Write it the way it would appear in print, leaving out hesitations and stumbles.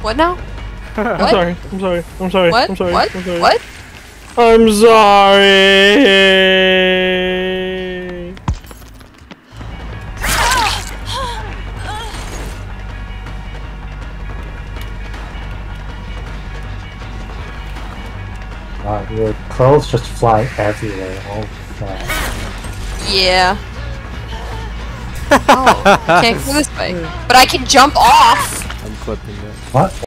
What now? I'm sorry. I'm sorry. I'm sorry. What? I'm sorry. What? I'm sorry. What? I'm sorry. Your clothes just fly everywhere. Oh, God. Yeah. Oh, I can't go this way. But I can jump off! I'm clipping it. What?